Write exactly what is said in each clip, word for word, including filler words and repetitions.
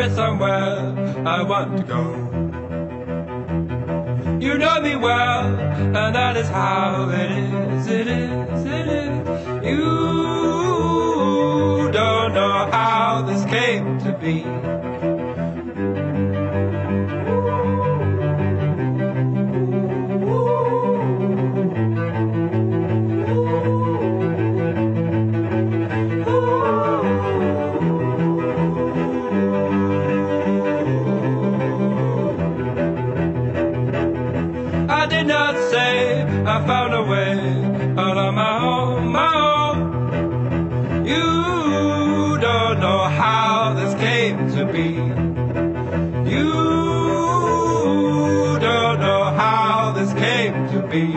is somewhere I want to go. You know me well, and that is how it is, it is, it is. You don't know how this came to be. I did not say I found a way out on my own, my own. You don't know how this came to be. You don't know how this came to be.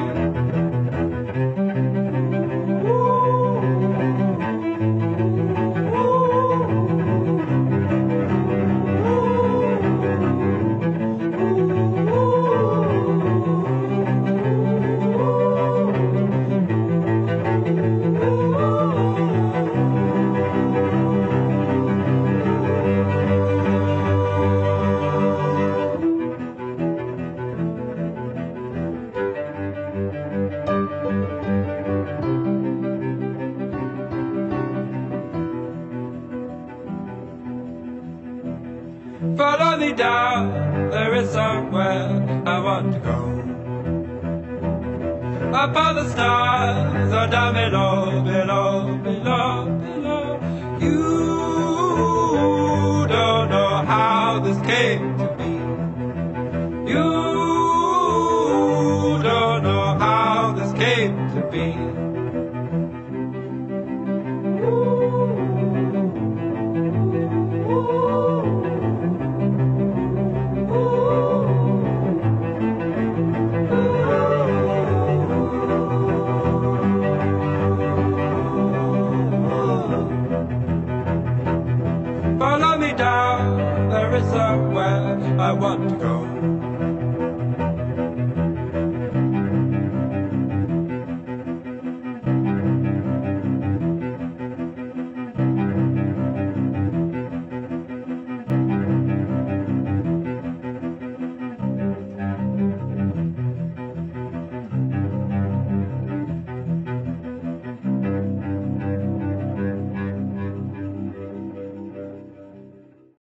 Follow me down, there is somewhere I want to go. Up on the stars, or down below, below, below, below. You don't know how this came to be. You don't know how this came to be. Follow me down, there is somewhere I want to go.